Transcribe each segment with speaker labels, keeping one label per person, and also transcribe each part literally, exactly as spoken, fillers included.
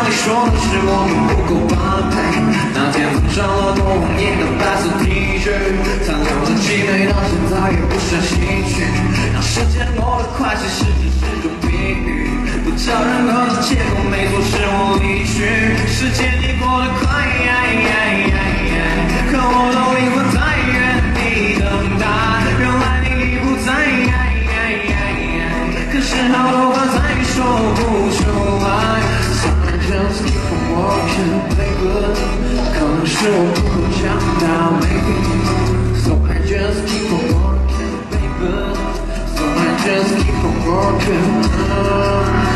Speaker 1: 你说的是我们不够般配。那天放上了多红颜的白色 T 恤，残留的气味到现在也不想洗去。让时间过得快，其实只是种比喻，不找任何的借口，没错是我离去。时间也过得快，可我的灵魂在原地等待。原来你已不在，可是好多话再说不出来。So I just keep on walking, baby， 可能是我不够强大 ，maybe。So I just keep on walking, baby。So I just keep on walking。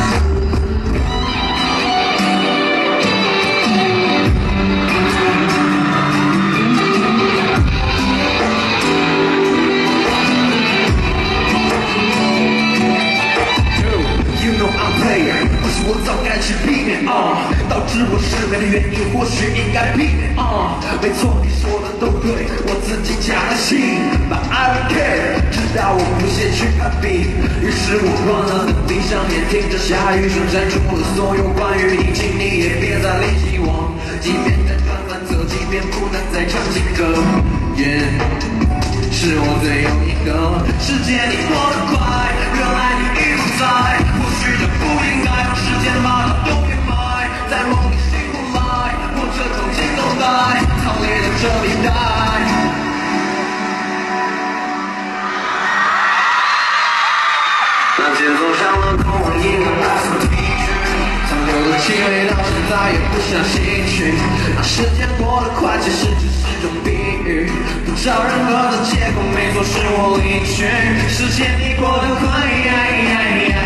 Speaker 1: 或许我早该去避免啊，导致我失眠的原因，或许应该避免啊。没错，你说的都对，我自己加了戏 ，But I don't care， 直到我不屑去攀比。于是我关了灯，闭上眼，听着下雨声，删除了所有关于你，请你也别再联系我。即便辗转反侧，即便不能再唱情歌，也、yeah, 是我最有一个。时间你过得快，原来你已不在。这不应该让时间把它都掩埋，在梦里醒过来，我这曾经等待，操练的这里带。那天走上了空映的白色 T 恤，残留的气味到现在也不想洗去。让时间过得快，其实只是种比喻，不找任何的借口，没错是我离去。时间你过得快。